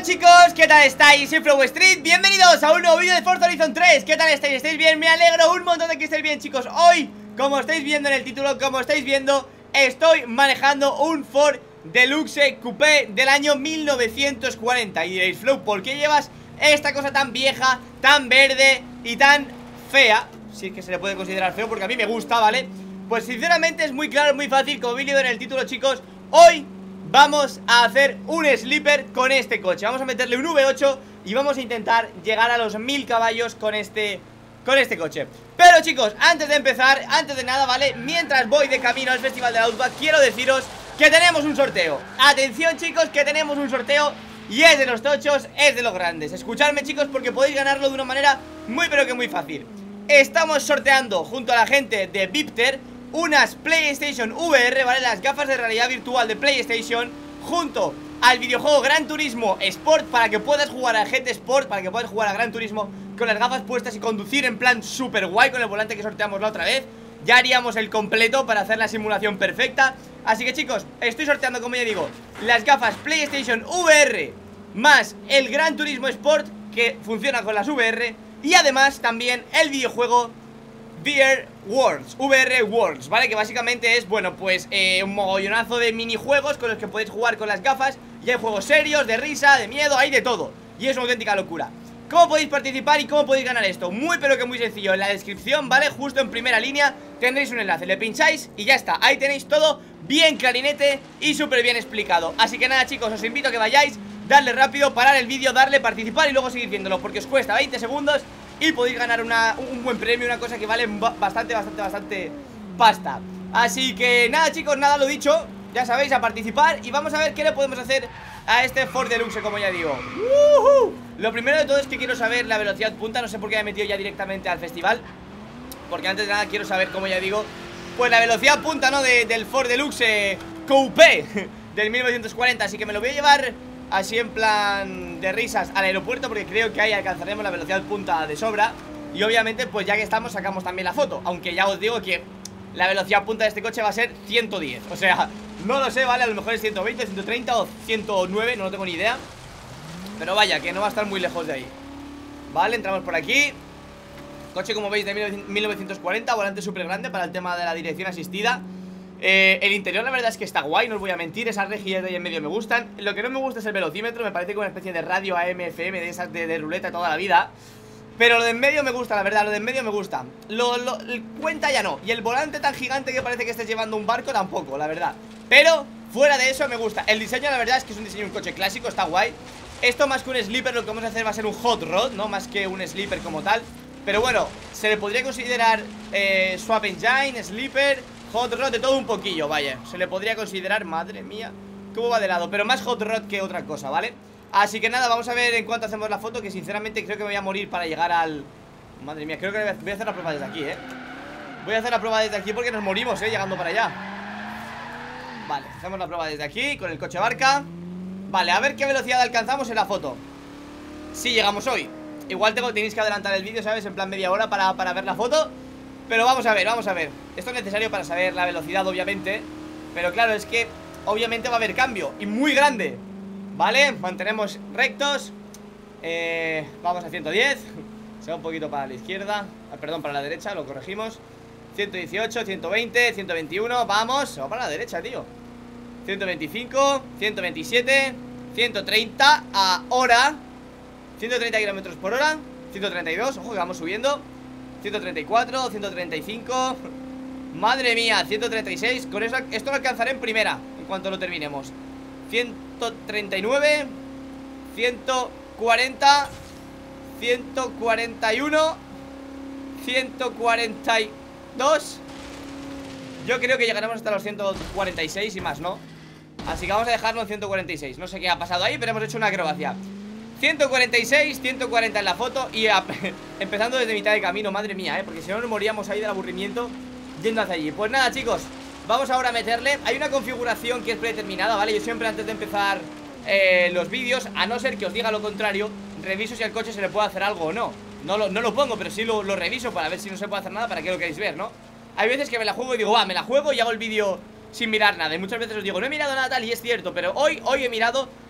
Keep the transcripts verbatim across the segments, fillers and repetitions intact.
tal, chicos? ¿Qué tal estáis? Soy Flow Street, bienvenidos a un nuevo vídeo de Forza Horizon tres. ¿Qué tal estáis? ¿Estáis bien? Me alegro un montón de que estéis bien, chicos. Hoy, como estáis viendo en el título, como estáis viendo, estoy manejando un Ford Deluxe Coupé del año mil novecientos cuarenta. Y diréis, Flow, ¿por qué llevas esta cosa tan vieja, tan verde y tan fea? Si es que se le puede considerar feo, porque a mí me gusta, ¿vale? Pues sinceramente es muy claro, muy fácil. Como habéis leído en el título, chicos, hoy vamos a hacer un sleeper con este coche. Vamos a meterle un V ocho y vamos a intentar llegar a los mil caballos con este, con este coche. Pero chicos, antes de empezar, antes de nada, ¿vale? Mientras voy de camino al Festival de la Outback, quiero deciros que tenemos un sorteo. Atención, chicos, que tenemos un sorteo y es de los tochos, es de los grandes. Escuchadme, chicos, porque podéis ganarlo de una manera muy pero que muy fácil. Estamos sorteando junto a la gente de Vipter unas PlayStation V R, ¿vale? Las gafas de realidad virtual de PlayStation, junto al videojuego Gran Turismo Sport, para que puedas jugar a G T Sport, para que puedas jugar a Gran Turismo con las gafas puestas y conducir en plan super guay con el volante que sorteamos la otra vez. Ya haríamos el completo para hacer la simulación perfecta. Así que, chicos, estoy sorteando, como ya digo, las gafas PlayStation V R más el Gran Turismo Sport, que funciona con las V R, y además también el videojuego V R Worlds, V R Worlds, ¿vale? Que básicamente es, bueno, pues eh, un mogollonazo de minijuegos con los que podéis jugar con las gafas. Y hay juegos serios, de risa, de miedo, hay de todo. Y es una auténtica locura. ¿Cómo podéis participar y cómo podéis ganar esto? Muy pero que muy sencillo. En la descripción, ¿vale? Justo en primera línea tendréis un enlace, le pincháis y ya está. Ahí tenéis todo bien clarinete y súper bien explicado. Así que nada, chicos, os invito a que vayáis, darle rápido, parar el vídeo, darle participar y luego seguir viéndolo, porque os cuesta veinte segundos y podéis ganar una, un buen premio, una cosa que vale bastante, bastante, bastante pasta. Así que nada, chicos, nada, lo dicho, ya sabéis, a participar. Y vamos a ver qué le podemos hacer a este Ford Deluxe, como ya digo. ¡Uh-huh! Lo primero de todo es que quiero saber la velocidad punta. No sé por qué me he metido ya directamente al festival, porque antes de nada quiero saber, como ya digo, pues la velocidad punta, ¿no? De, del Ford Deluxe Coupé del mil novecientos cuarenta. Así que me lo voy a llevar así en plan de risas al aeropuerto, porque creo que ahí alcanzaremos la velocidad punta de sobra. Y obviamente, pues ya que estamos, sacamos también la foto. Aunque ya os digo que la velocidad punta de este coche va a ser ciento diez. O sea, no lo sé, ¿vale? A lo mejor es ciento veinte, ciento treinta o ciento nueve, no lo tengo ni idea. Pero vaya, que no va a estar muy lejos de ahí. Vale, entramos por aquí. Coche, como veis, de mil novecientos cuarenta. Volante súper grande para el tema de la dirección asistida. Eh, el interior la verdad es que está guay, no os voy a mentir. Esas rejillas de ahí en medio me gustan. Lo que no me gusta es el velocímetro, me parece como una especie de radio A M F M de esas de, de ruleta toda la vida. Pero lo de en medio me gusta, la verdad, lo de en medio me gusta. Lo, lo, el cuenta ya no. Y el volante tan gigante que parece que estés llevando un barco tampoco, la verdad. Pero fuera de eso me gusta. El diseño la verdad es que es un diseño de un coche clásico, está guay. Esto más que un sleeper, lo que vamos a hacer va a ser un hot rod, ¿no? Más que un sleeper como tal. Pero bueno, se le podría considerar eh, swap engine, sleeper, hot rod, de todo un poquillo, vaya. Se le podría considerar, madre mía, cómo va de lado, pero más hot rod que otra cosa, ¿vale? Así que nada, vamos a ver en cuánto hacemos la foto, que sinceramente creo que me voy a morir para llegar al... Madre mía, creo que voy a hacer la prueba desde aquí, ¿eh? Voy a hacer la prueba desde aquí porque nos morimos, ¿eh? Llegando para allá. Vale, hacemos la prueba desde aquí, con el coche barca. Vale, a ver qué velocidad alcanzamos en la foto. Si llegamos hoy. Igual tengo, tenéis que adelantar el vídeo, ¿sabes? En plan media hora para, para ver la foto. Pero vamos a ver, vamos a ver. Esto es necesario para saber la velocidad, obviamente. Pero claro, es que obviamente va a haber cambio, y muy grande. Vale, mantenemos rectos. eh, Vamos a ciento diez. Se va un poquito para la izquierda, ah, perdón, para la derecha, lo corregimos. Ciento dieciocho, ciento veinte, ciento veintiuno. Vamos, se va para la derecha, tío. Ciento veinticinco, ciento veintisiete, ciento treinta ahora. Ciento treinta kilómetros por hora. Ciento treinta y dos, ojo que vamos subiendo. Ciento treinta y cuatro, ciento treinta y cinco. Madre mía, ciento treinta y seis. Con eso, esto lo alcanzaré en primera, en cuanto lo terminemos. Ciento treinta y nueve, ciento cuarenta, ciento cuarenta y uno, ciento cuarenta y dos. Yo creo que llegaremos hasta los ciento cuarenta y seis y más, ¿no? Así que vamos a dejarlo en ciento cuarenta y seis. No sé qué ha pasado ahí, pero hemos hecho una acrobacia. Ciento cuarenta y seis, ciento cuarenta en la foto. Y a, empezando desde mitad de camino, madre mía, ¿eh? Porque si no nos moríamos ahí del aburrimiento yendo hacia allí. Pues nada, chicos, vamos ahora a meterle. Hay una configuración que es predeterminada, ¿vale? Yo siempre antes de empezar eh, los vídeos, a no ser que os diga lo contrario, reviso si al coche se le puede hacer algo o no. No lo, no lo pongo, pero sí lo, lo reviso para ver si no se puede hacer nada, para que lo queréis ver, ¿no? Hay veces que me la juego y digo, va, me la juego y hago el vídeo sin mirar nada. Y muchas veces os digo, no he mirado nada tal, y es cierto. Pero hoy, hoy he mirado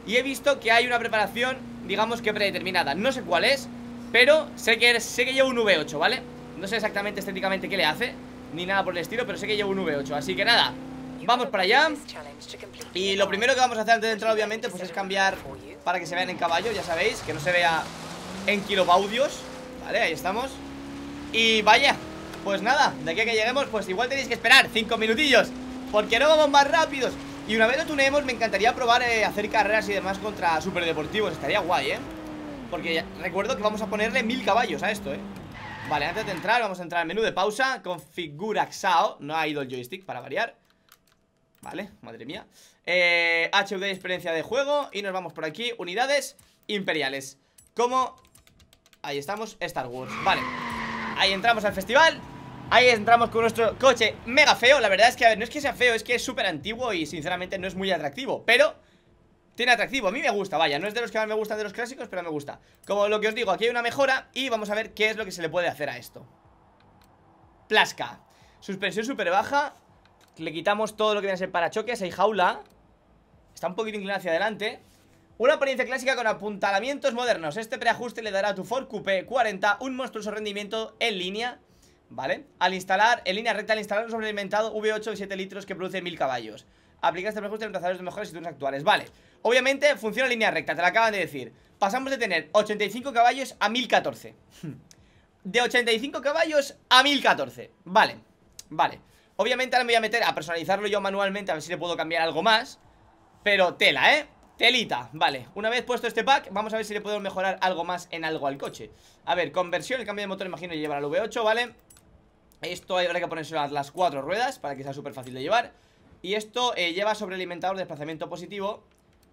y he visto que hay una preparación, digamos que predeterminada. No sé cuál es, pero sé que, sé que llevo un V ocho, ¿vale? No sé exactamente estéticamente qué le hace, ni nada por el estilo, pero sé que llevo un V ocho. Así que nada, vamos para allá. Y lo primero que vamos a hacer antes de entrar, obviamente, pues es cambiar para que se vean en caballo, ya sabéis, que no se vea en kilobaudios. Vale, ahí estamos. Y vaya, pues nada, de aquí a que lleguemos, pues igual tenéis que esperar cinco minutillos, porque no vamos más rápidos. Y una vez lo tunemos, me encantaría probar eh, hacer carreras y demás contra superdeportivos. Estaría guay, ¿eh? Porque ya, recuerdo que vamos a ponerle mil caballos a esto, ¿eh? Vale, antes de entrar, vamos a entrar al menú de pausa. Configura X A O. No ha ido el joystick para variar. Vale, madre mía. eh, H U D, experiencia de juego. Y nos vamos por aquí, unidades imperiales. Como... ahí estamos, Star Wars, vale. Ahí entramos al festival. Ahí entramos con nuestro coche mega feo. La verdad es que, a ver, no es que sea feo, es que es súper antiguo y sinceramente no es muy atractivo, pero tiene atractivo, a mí me gusta, vaya. No es de los que más me gustan de los clásicos, pero me gusta. Como lo que os digo, aquí hay una mejora y vamos a ver qué es lo que se le puede hacer a esto. Plasca. Suspensión súper baja. Le quitamos todo lo que viene a ser parachoques. Hay jaula. Está un poquito inclinada hacia adelante. Una apariencia clásica con apuntalamientos modernos. Este preajuste le dará a tu Ford Coupé cuarenta un monstruoso rendimiento en línea. Vale, al instalar, en línea recta, al instalar un sobrealimentado V ocho de siete litros que produce mil caballos. Aplica este preajuste en reemplazadores de mejores situaciones actuales. Vale, obviamente funciona en línea recta, te lo acaban de decir. Pasamos de tener ochenta y cinco caballos a mil catorce. De ochenta y cinco caballos a mil catorce. Vale, vale. Obviamente ahora me voy a meter a personalizarlo yo manualmente, a ver si le puedo cambiar algo más. Pero tela, ¿eh? Telita, vale, una vez puesto este pack, vamos a ver si le podemos mejorar algo más en algo al coche. A ver, conversión, el cambio de motor imagino llevar al V ocho, ¿vale? Esto habrá que ponerse a las cuatro ruedas para que sea súper fácil de llevar. Y esto eh, lleva sobrealimentador de desplazamiento positivo.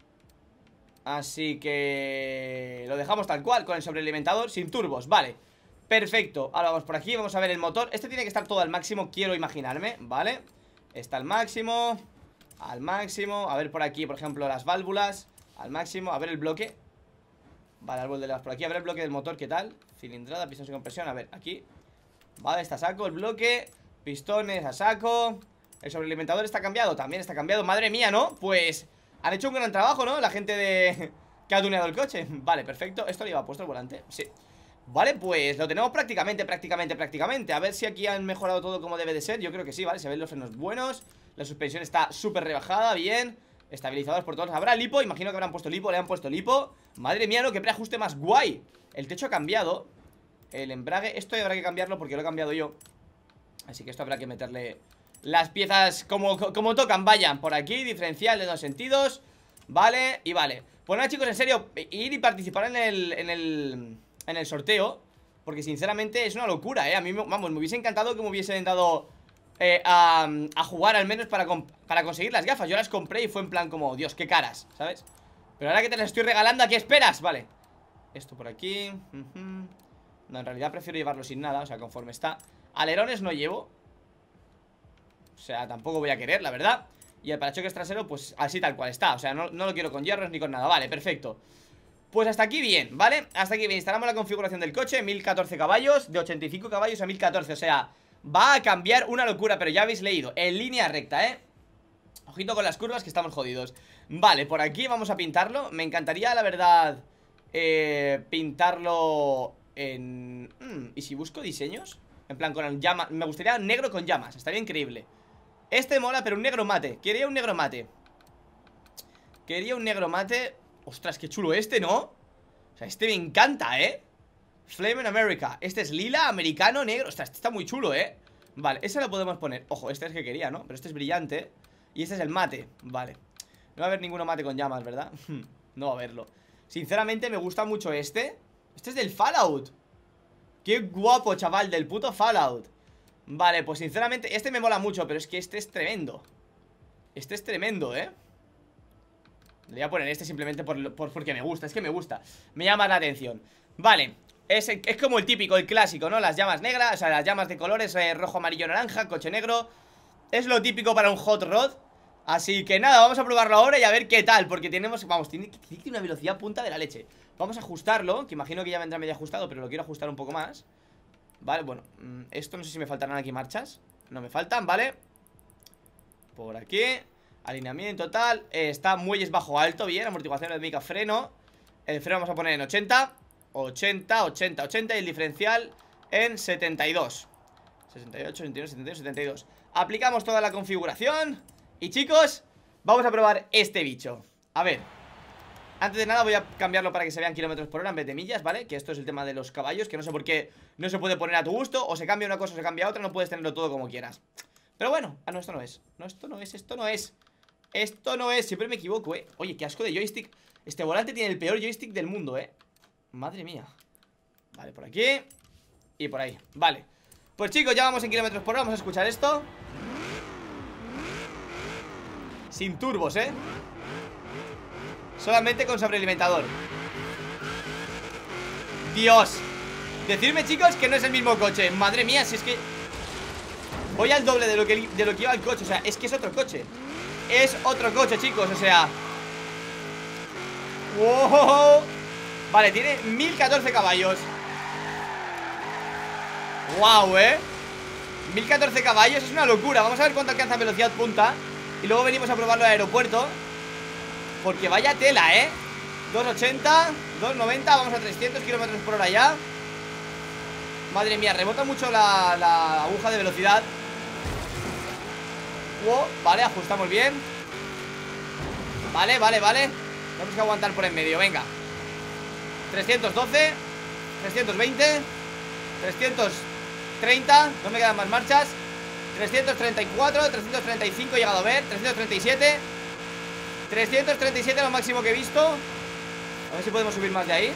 Así que lo dejamos tal cual, con el sobrealimentador sin turbos, vale. Perfecto, ahora vamos por aquí, vamos a ver el motor. Este tiene que estar todo al máximo, quiero imaginarme, ¿vale? Está al máximo, al máximo. A ver por aquí, por ejemplo, las válvulas al máximo, a ver el bloque. Vale, árbol de las por aquí, a ver el bloque del motor, ¿qué tal? Cilindrada, pistones y compresión, a ver, aquí. Vale, está a saco el bloque. Pistones a saco. El sobrealimentador está cambiado, también está cambiado. Madre mía, ¿no? Pues han hecho un gran trabajo, ¿no? La gente de... que ha tuneado el coche. Vale, perfecto, esto le lleva puesto el volante, sí. Vale, pues lo tenemos prácticamente, prácticamente, prácticamente. A ver si aquí han mejorado todo como debe de ser. Yo creo que sí, ¿vale? Se ven los frenos buenos. La suspensión está súper rebajada, bien. Estabilizados por todos. Habrá lipo, imagino que habrán puesto lipo, le han puesto lipo. Madre mía, no, qué preajuste más guay. El techo ha cambiado. El embrague, esto habrá que cambiarlo porque lo he cambiado yo. Así que esto habrá que meterle las piezas como, como tocan, vayan. Por aquí, diferencial de dos sentidos. Vale, y vale. Pues nada, chicos, en serio, ir y participar en el, en el, en el sorteo, porque sinceramente es una locura, eh. A mí, vamos, me hubiese encantado que me hubiesen dado eh, a, a jugar al menos para, para conseguir las gafas. Yo las compré y fue en plan como, Dios, qué caras, ¿sabes? Pero ahora que te las estoy regalando, ¿a qué esperas? Vale. Esto por aquí. uh-huh. No, en realidad prefiero llevarlo sin nada, o sea, conforme está. Alerones no llevo. O sea, tampoco voy a querer, la verdad. Y el parachoques trasero, pues así tal cual está. O sea, no, no lo quiero con hierros ni con nada. Vale, perfecto. Pues hasta aquí bien, ¿vale? Hasta aquí bien, instalamos la configuración del coche. Mil catorce caballos, de ochenta y cinco caballos a mil catorce. O sea, va a cambiar una locura. Pero ya habéis leído, en línea recta, ¿eh? Ojito con las curvas que estamos jodidos. Vale, por aquí vamos a pintarlo. Me encantaría, la verdad, eh, pintarlo en... Hmm, ¿y si busco diseños? En plan, con llamas. Me gustaría negro con llamas, estaría increíble. Este mola, pero un negro mate. Quería un negro mate. Quería un negro mate. Ostras, qué chulo este, ¿no? O sea, este me encanta, ¿eh? Flame in America. Este es lila, americano, negro. Ostras, este está muy chulo, ¿eh? Vale, ese lo podemos poner. Ojo, este es el que quería, ¿no? Pero este es brillante. Y este es el mate, vale. No va a haber ninguno mate con llamas, ¿verdad? No va a haberlo. Sinceramente me gusta mucho este. Este es del Fallout. Qué guapo, chaval, del puto Fallout. Vale, pues sinceramente este me mola mucho, pero es que este es tremendo. Este es tremendo, ¿eh? Le voy a poner este simplemente por, por, porque me gusta, es que me gusta. Me llama la atención. Vale, es, es como el típico, el clásico, ¿no? Las llamas negras, o sea, las llamas de colores eh, rojo, amarillo, naranja, coche negro. Es lo típico para un hot rod. Así que nada, vamos a probarlo ahora y a ver qué tal. Porque tenemos, vamos, tiene, tiene una velocidad punta de la leche. Vamos a ajustarlo, que imagino que ya vendrá medio ajustado, pero lo quiero ajustar un poco más. Vale, bueno, esto no sé si me faltarán aquí marchas. No me faltan, ¿vale? Por aquí. Alineamiento tal, eh, está muelles bajo alto, bien, amortiguación aerodinámica, freno. El freno vamos a poner en ochenta, ochenta, ochenta, ochenta y el diferencial en setenta y dos, sesenta y ocho, sesenta y uno, setenta y dos, setenta y dos. Aplicamos toda la configuración y chicos, vamos a probar este bicho. A ver, antes de nada voy a cambiarlo para que se vean kilómetros por hora en vez de millas, ¿vale? Que esto es el tema de los caballos, que no sé por qué no se puede poner a tu gusto. O se cambia una cosa o se cambia otra, no puedes tenerlo todo como quieras. Pero bueno, ah no, esto no es. No, esto no es, esto no es Esto no es, siempre me equivoco, eh. Oye, qué asco de joystick. Este volante tiene el peor joystick del mundo, eh. Madre mía. Vale, por aquí y por ahí, vale. Pues chicos, ya vamos en kilómetros por hora, vamos a escuchar esto. Sin turbos, eh. Solamente con sobrealimentador. Dios. Decidme, chicos, que no es el mismo coche. Madre mía, si es que voy al doble de lo que, de lo que iba el coche. O sea, es que es otro coche. Es otro coche, chicos, o sea. ¡Wow! Vale, tiene mil catorce caballos. ¡Wow, eh! mil catorce caballos, es una locura. Vamos a ver cuánto alcanza en velocidad punta y luego venimos a probarlo al aeropuerto, porque vaya tela, eh. Doscientos ochenta, doscientos noventa, vamos a trescientos kilómetros por hora ya. Madre mía, rebota mucho la, la aguja de velocidad. Wow, vale, ajustamos bien. Vale, vale, vale. Tenemos que aguantar por en medio, venga. Trescientos doce, trescientos veinte, trescientos treinta. No me quedan más marchas. Trescientos treinta y cuatro, trescientos treinta y cinco he llegado a ver. Trescientos treinta y siete, trescientos treinta y siete lo máximo que he visto. A ver si podemos subir más de ahí.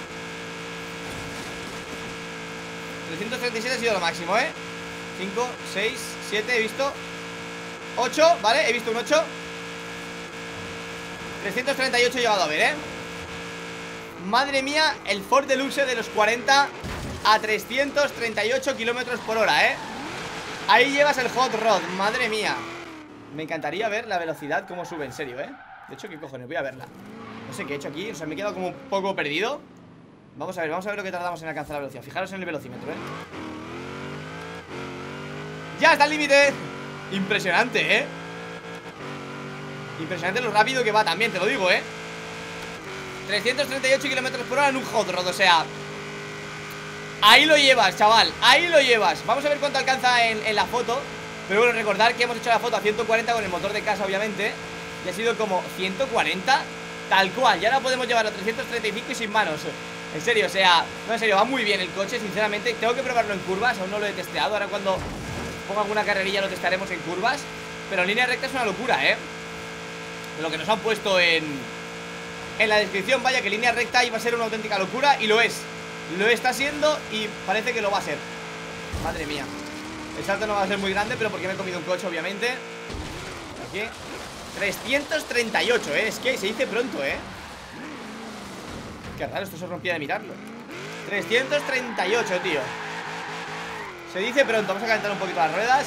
Trescientos treinta y siete ha sido lo máximo, eh. Cinco, seis, siete he visto. Ocho, vale, he visto un ocho. Trescientos treinta y ocho he llegado a ver, eh. Madre mía, el Ford Deluxe de los cuarenta a trescientos treinta y ocho kilómetros por hora, eh. Ahí llevas el Hot Rod, madre mía. Me encantaría ver la velocidad cómo sube, en serio, eh. De hecho, ¿qué cojones? Voy a verla. No sé qué he hecho aquí, o sea, me he quedado como un poco perdido. Vamos a ver, vamos a ver lo que tardamos en alcanzar la velocidad. Fijaros en el velocímetro, eh. ¡Ya está el límite! Impresionante, eh. Impresionante lo rápido que va también, te lo digo, eh. Trescientos treinta y ocho kilómetros por hora en un Hot Rod, o sea. Ahí lo llevas, chaval, ahí lo llevas. Vamos a ver cuánto alcanza en, en la foto. Pero bueno, recordar que hemos hecho la foto a ciento cuarenta con el motor de casa, obviamente. Y ha sido como ciento cuarenta, tal cual. Y ahora podemos llevarlo a trescientos treinta y cinco y sin manos. En serio, o sea, no, en serio, va muy bien el coche, sinceramente. Tengo que probarlo en curvas, aún no lo he testeado. Ahora cuando ponga alguna carrerilla lo testaremos en curvas. Pero en línea recta es una locura, eh. Lo que nos han puesto en, en la descripción, vaya, que línea recta iba a ser una auténtica locura. Y lo es, lo está siendo y parece que lo va a ser. Madre mía. El salto no va a ser muy grande, pero porque me he comido un coche, obviamente. Aquí trescientos treinta y ocho, eh. Es que se dice pronto, eh. Qué raro, esto se rompía de mirarlo. Trescientos treinta y ocho, tío. Se dice pronto, vamos a calentar un poquito las ruedas.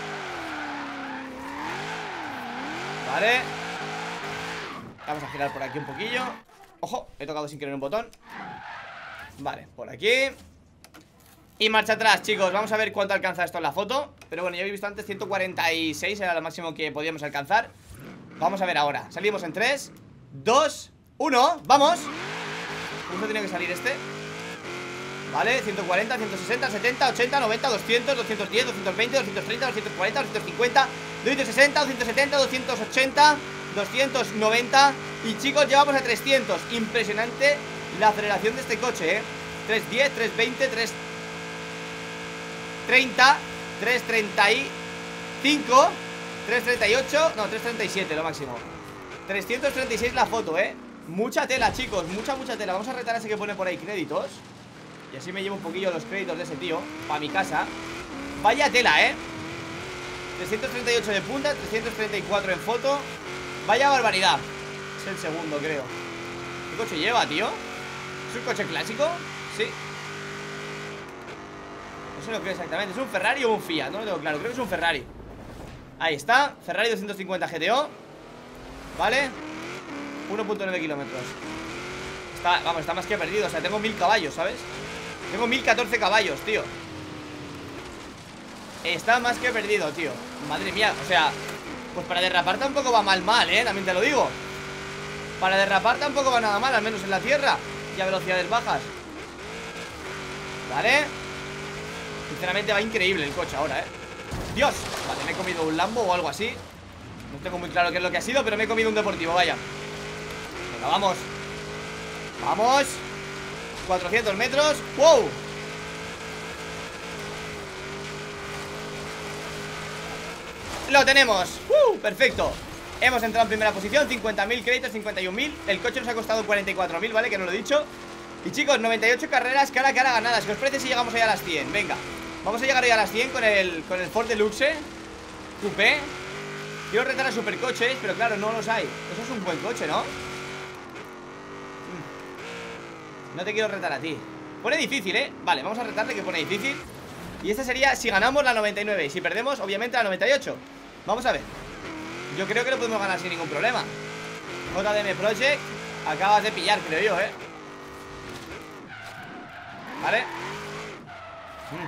Vale. Vamos a girar por aquí un poquillo. Ojo, he tocado sin querer un botón. Vale, por aquí. Y marcha atrás, chicos, vamos a ver cuánto alcanza esto en la foto. Pero bueno, ya habéis visto antes, ciento cuarenta y seis era lo máximo que podíamos alcanzar. Vamos a ver ahora, salimos en tres, dos, uno, ¡vamos! ¿Cuánto tiene que salir este? Vale, ciento cuarenta, ciento sesenta, setenta, ochenta, noventa, doscientos, doscientos diez, doscientos veinte, doscientos treinta, doscientos cuarenta, doscientos cincuenta, doscientos sesenta, doscientos setenta, doscientos ochenta, doscientos noventa. Y chicos, llevamos a trescientos. Impresionante la aceleración de este coche, eh. trescientos diez, trescientos veinte, trescientos treinta, trescientos treinta y cinco, trescientos treinta y ocho, no, trescientos treinta y siete lo máximo. Trescientos treinta y seis la foto, eh. Mucha tela, chicos, mucha, mucha tela. Vamos a retar a ese que pone por ahí créditos. Y así me llevo un poquillo los créditos de ese tío para mi casa. Vaya tela, eh. Trescientos treinta y ocho de punta, trescientos treinta y cuatro en foto. Vaya barbaridad. Es el segundo, creo. ¿Qué coche lleva, tío? ¿Es un coche clásico? Sí. No sé lo que es exactamente. ¿Es un Ferrari o un Fiat? No lo tengo claro, creo que es un Ferrari. Ahí está, Ferrari doscientos cincuenta G T O. Vale, uno punto nueve kilómetros. Está, vamos, está más que perdido. O sea, tengo mil caballos, ¿sabes? Tengo mil catorce caballos, tío. Está más que perdido, tío. Madre mía, o sea, Pues para derrapar tampoco va mal mal, eh, también te lo digo. Para derrapar tampoco va nada mal, al menos en la tierra y a velocidades bajas. Vale. Sinceramente va increíble el coche ahora, eh. Dios, vale, me he comido un Lambo o algo así. No tengo muy claro qué es lo que ha sido, pero me he comido un deportivo, vaya. Venga, vamos. Vamos. cuatrocientos metros. ¡Wow! Lo tenemos. ¡Uh! Perfecto. Hemos entrado en primera posición, cincuenta mil créditos, cincuenta y un mil. El coche nos ha costado cuarenta y cuatro mil, ¿vale? Que no lo he dicho. Y chicos, noventa y ocho carreras cara a cara ganadas. ¿Qué os parece si llegamos hoy a las cien? Venga, vamos a llegar hoy a las cien con el, con el Ford Deluxe Coupé. Quiero retar a supercoches, pero claro, no los hay. Eso es un buen coche, ¿no? No te quiero retar a ti. Pone difícil, ¿eh? Vale, vamos a retarle que pone difícil. Y esta sería si ganamos la noventa y nueve y si perdemos, obviamente la noventa y ocho. Vamos a ver. Yo creo que lo podemos ganar sin ningún problema. J D M Project. Acabas de pillar, creo yo, ¿eh? Vale. mm.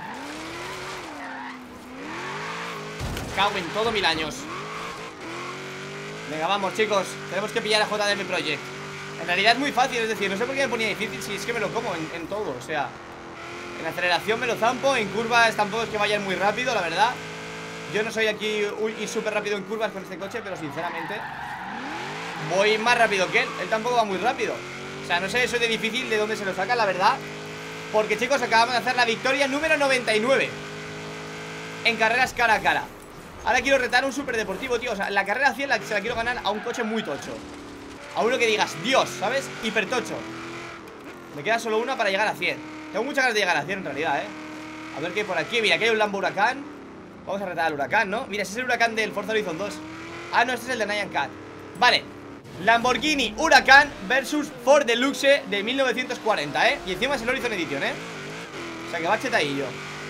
Cago en todo mil años. Venga, vamos, chicos. Tenemos que pillar a J D M Project. En realidad es muy fácil, es decir, no sé por qué me ponía difícil si es que me lo como en, en todo, o sea, en aceleración me lo zampo, en curvas tampoco es que vayan muy rápido, la verdad. Yo no soy aquí ir súper rápido en curvas con este coche, pero sinceramente voy más rápido que él. Él tampoco va muy rápido. O sea, no sé eso de difícil de dónde se lo saca, la verdad. Porque, chicos, acabamos de hacer la victoria número noventa y nueve en carreras cara a cara. Ahora quiero retar un súper deportivo, tío. O sea, la carrera cien la, se la quiero ganar a un coche muy tocho. A uno que digas, Dios, ¿sabes? Hipertocho. Me queda solo una para llegar a cien. Tengo muchas ganas de llegar a cien en realidad, ¿eh? A ver qué hay por aquí. Mira, aquí hay un Lambo Huracán. Vamos a retar al Huracán, ¿no? Mira, ese es el Huracán del Forza Horizon dos. Ah, no, este es el de Nyan Cat. Vale, Lamborghini Huracán versus Ford Deluxe de mil novecientos cuarenta, ¿eh? Y encima es el Horizon Edition, ¿eh? O sea que va chetadillo.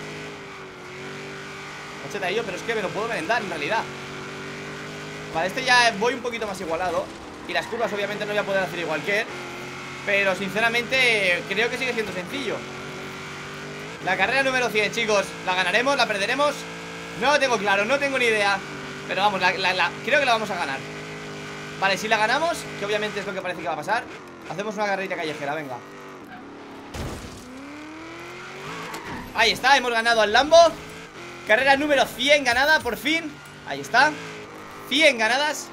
Va chetadillo, pero es que me lo puedo merendar en realidad. Vale, este ya voy un poquito más igualado. Y las curvas obviamente no voy a poder hacer igual que él. Pero sinceramente creo que sigue siendo sencillo. La carrera número cien, chicos. ¿La ganaremos? ¿La perderemos? No lo tengo claro, no tengo ni idea. Pero vamos, la, la, la, creo que la vamos a ganar. Vale, si la ganamos, que obviamente es lo que parece que va a pasar, hacemos una carrerita callejera, venga. Ahí está, hemos ganado al Lambo. Carrera número cien ganada, por fin. Ahí está, cien ganadas.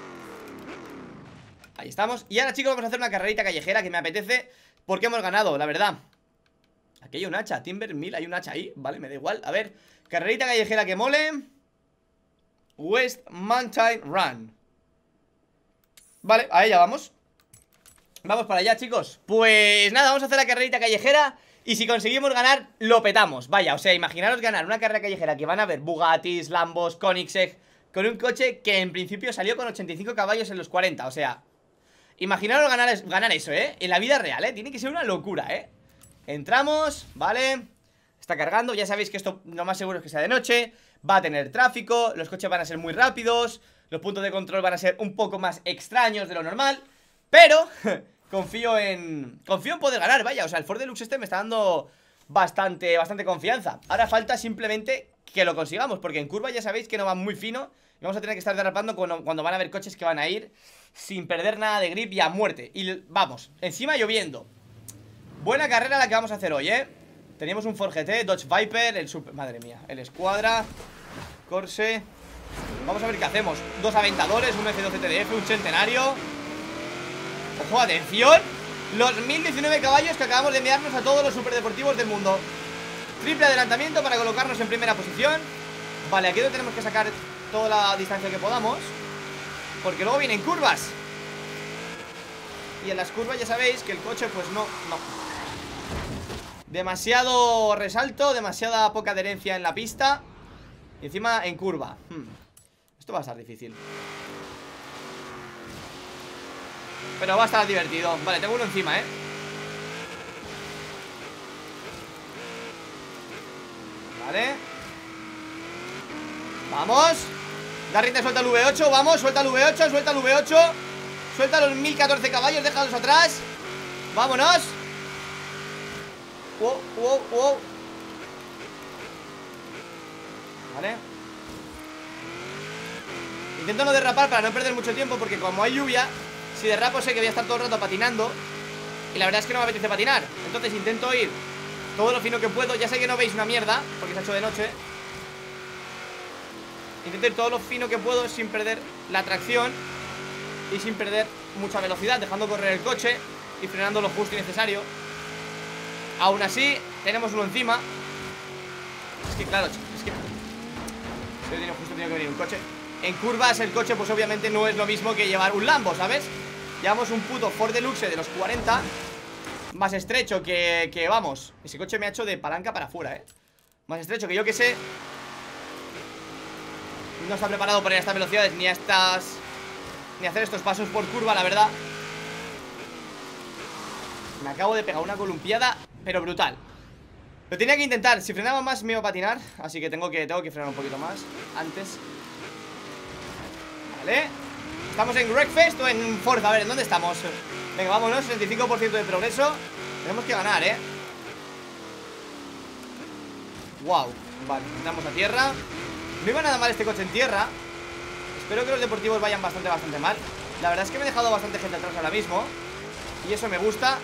Ahí estamos. Y ahora, chicos, vamos a hacer una carrerita callejera que me apetece, porque hemos ganado, la verdad. Aquí hay un hacha, Timber mil, hay un hacha ahí. Vale, me da igual, a ver. Carrerita callejera que mole. West Mountain Run. Vale, a ella vamos. Vamos para allá, chicos. Pues nada, vamos a hacer la carrerita callejera. Y si conseguimos ganar, lo petamos. Vaya, o sea, imaginaros ganar una carrera callejera que van a ver Bugattis, Lambos, Koenigsegg, con un coche que en principio salió con ochenta y cinco caballos en los cuarenta. O sea, imaginaros ganar, ganar eso, ¿eh? En la vida real, ¿eh? Tiene que ser una locura, ¿eh? Entramos, ¿vale? Está cargando, ya sabéis que esto lo más seguro es que sea de noche. Va a tener tráfico, los coches van a ser muy rápidos, los puntos de control van a ser un poco más extraños de lo normal. Pero confío en confío en poder ganar, vaya. O sea, el Ford Deluxe este me está dando bastante, bastante confianza. Ahora falta simplemente que lo consigamos, porque en curva ya sabéis que no va muy fino y vamos a tener que estar derrapando cuando, cuando van a haber coches que van a ir sin perder nada de grip y a muerte. Y vamos, encima lloviendo. Buena carrera la que vamos a hacer hoy, ¿eh? Teníamos un Ford G T, Dodge Viper, el Super... Madre mía, el Escuadra, Corse. Vamos a ver qué hacemos. Dos Aventadores, un F doce T D F, un Centenario. Ojo, atención. Los mil diecinueve caballos que acabamos de enviarnos a todos los superdeportivos del mundo. Triple adelantamiento para colocarnos en primera posición. Vale, aquí es donde tenemos que sacar toda la distancia que podamos, porque luego vienen curvas. Y en las curvas ya sabéis que el coche pues no, no. Demasiado resalto, demasiada poca adherencia en la pista. Y encima en curva. hmm. Esto va a estar difícil, pero va a estar divertido. Vale, tengo uno encima, eh. Vale. Vamos. Da rienda, suelta el V ocho, vamos, suelta el V ocho, suelta el V ocho. Suelta los mil catorce caballos, déjalos atrás. Vámonos. Wow, wow, wow. Vale. Intento no derrapar para no perder mucho tiempo, porque como hay lluvia, si derrapo sé que voy a estar todo el rato patinando. Y la verdad es que no me apetece patinar. Entonces intento ir todo lo fino que puedo. Ya sé que no veis una mierda, porque se ha hecho de noche. Intento ir todo lo fino que puedo sin perder la tracción y sin perder mucha velocidad, dejando correr el coche y frenando lo justo y necesario. Aún así, tenemos uno encima. Es que claro, es que si tiene justo tiene que venir un coche. En curvas el coche pues obviamente no es lo mismo que llevar un Lambo, ¿sabes? Llevamos un puto Ford Deluxe de los cuarenta, más estrecho que, que vamos. Ese coche me ha hecho de palanca para afuera, ¿eh? Más estrecho que yo que sé. No está preparado para ir a estas velocidades, ni a estas, ni a hacer estos pasos por curva, la verdad. Me acabo de pegar una columpiada, pero brutal. Lo tenía que intentar, si frenaba más me iba a patinar. Así que tengo que, tengo que frenar un poquito más antes. Vale. ¿Estamos en Wreckfest o en Forza? A ver, ¿en dónde estamos? Venga, vámonos, sesenta y cinco por ciento de progreso. Tenemos que ganar, ¿eh? Wow, vale, entramos a tierra. No iba nada mal este coche en tierra. Espero que los deportivos vayan bastante, bastante mal. La verdad es que me he dejado bastante gente atrás ahora mismo, y eso me gusta.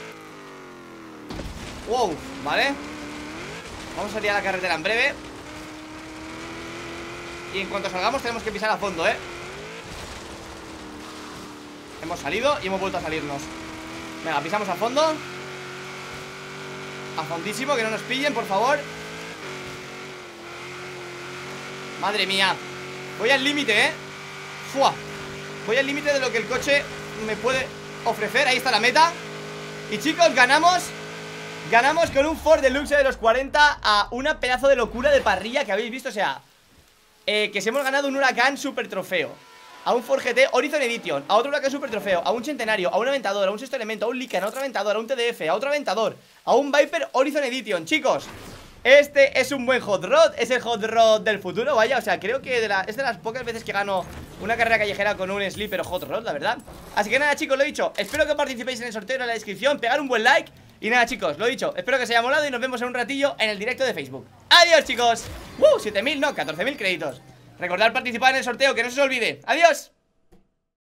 Wow, vale. Vamos a salir a la carretera en breve. Y en cuanto salgamos tenemos que pisar a fondo, ¿eh? Hemos salido y hemos vuelto a salirnos. Venga, pisamos a fondo. A fondísimo, que no nos pillen, por favor. Madre mía. Voy al límite, ¿eh? ¡Fua! Voy al límite de lo que el coche me puede ofrecer. Ahí está la meta. Y chicos, ganamos. Ganamos con un Ford Deluxe de los cuarenta a una pedazo de locura de parrilla que habéis visto. O sea, eh, que se hemos ganado un Huracán Super Trofeo, a un Ford G T Horizon Edition, a otro Huracán Super Trofeo, a un Centenario, a un Aventador, a un Sexto Elemento, a un Lycan, a otro Aventador, a un T D F, a otro Aventador, a un Viper Horizon Edition. Chicos, este es un buen Hot Rod. Es el Hot Rod del futuro, vaya. O sea, creo que de la, es de las pocas veces que gano una carrera callejera con un Sleeper Hot Rod, la verdad. Así que nada, chicos, lo dicho, espero que participéis en el sorteo en la descripción, pegar un buen like. Y nada, chicos, lo dicho, espero que os haya molado y nos vemos en un ratillo en el directo de Facebook. ¡Adiós, chicos! ¡Uh! siete mil, no, catorce mil créditos. Recordad participar en el sorteo, que no se os olvide. ¡Adiós!